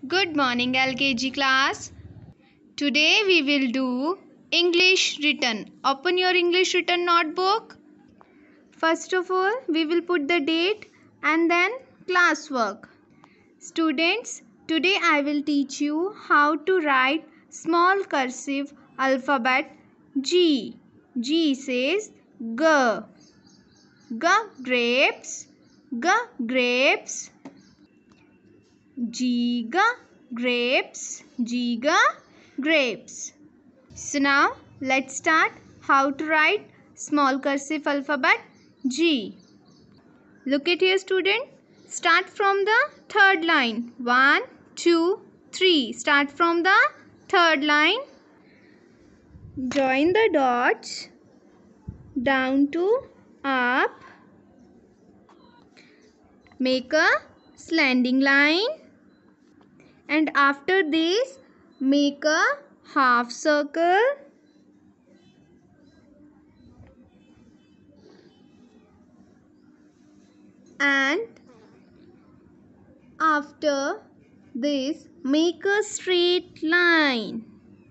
Good morning LKG class. Today we will do English written. Open your English written notebook. First of all, we will put the date and then classwork. Students, today I will teach you how to write small cursive alphabet G. G says G. G grapes. G grapes. G grapes. G grapes. So now let's start how to write small cursive alphabet G. Look at here student. Start from the third line. 1, 2, 3. Start from the third line. Join the dots down to up. Make a slanting line. And after this, make a half circle. And after this, make a straight line.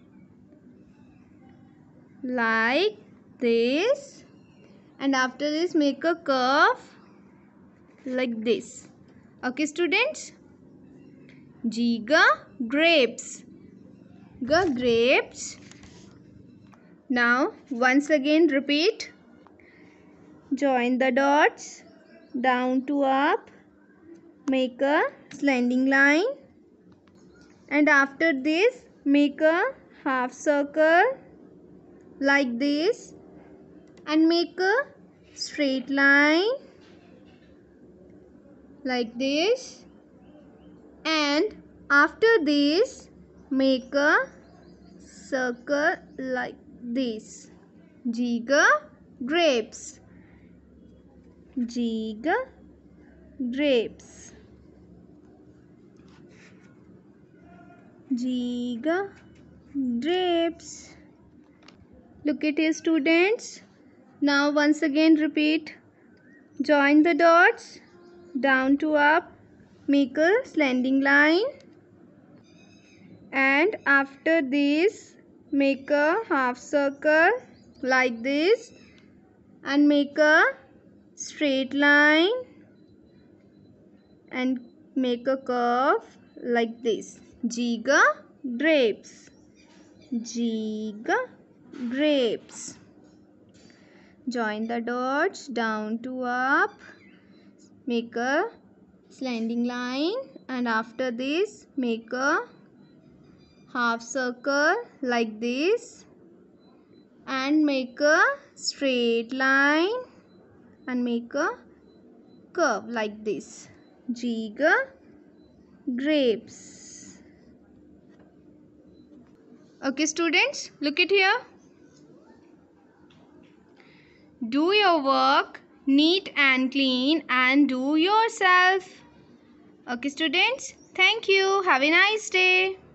Like this. And after this, make a curve like this. Okay, students? G grapes. G grapes. Now, once again repeat. Join the dots down to up. Make a slanting line. And after this, make a half circle like this. And make a straight line like this. And after this, make a circle like this. G grapes. G grapes. G grapes. Look at it, students. Now once again repeat. Join the dots down to up. Make a slanting line. And after this, make a half circle like this. And make a straight line. And make a curve like this. G grapes. G grapes. Join the dots down to up. Make a slanting line. And after this, make a half circle like this. And make a straight line. And make a curve like this. G grapes. Okay, students, look at here. Do your work neat and clean and do yourself. Okay, students, thank you. Have a nice day.